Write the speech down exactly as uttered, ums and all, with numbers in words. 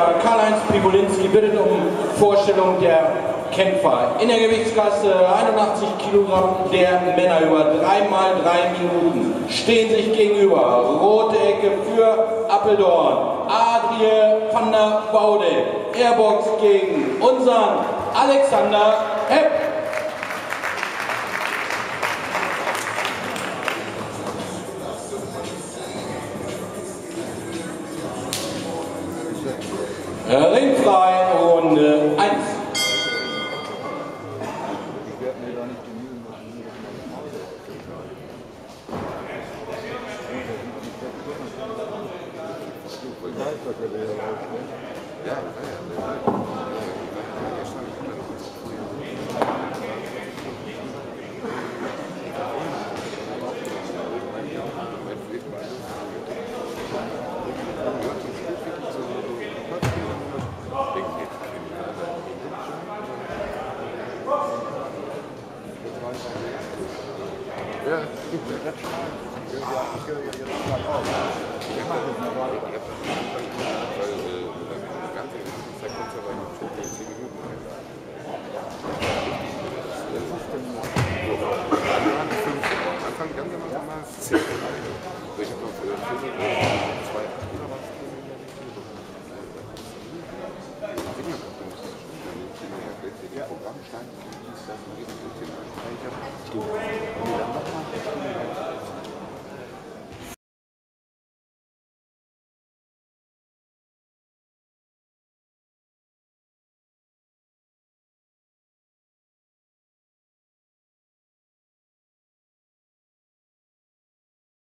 Trainer Karl-Heinz Piwolinski bittet um Vorstellung der Kämpfer. In der Gewichtsklasse einundachtzig Kilogramm der Männer über drei mal drei Minuten stehen sich gegenüber. Rote Ecke für Apeldoorn, Adrie van der Baude. Airbox gegen unseren Alexander Hepp. Ringfrei Runde eins. Ja, das Programmstein, das